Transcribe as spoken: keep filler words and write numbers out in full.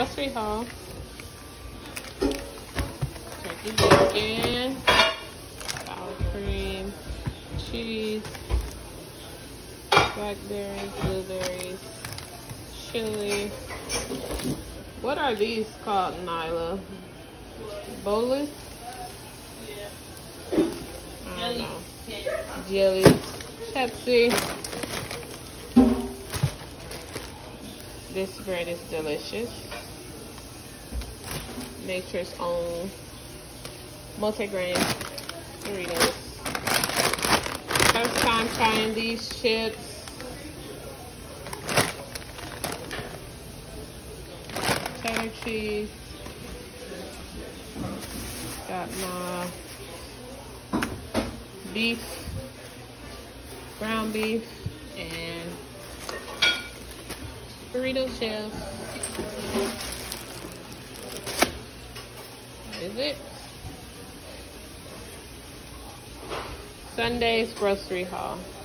grocery haul. Turkey bacon, sour cream, cheese, blackberries, blueberries, chili. What are these called, Nyla? Bolus? I don't know. Jelly, Pepsi. This bread is delicious. Nature's own multigrain Doritos. First time trying these chips. Cheddar cheese. Got my beef, ground beef, and burrito shells. That is it. Sunday's grocery haul.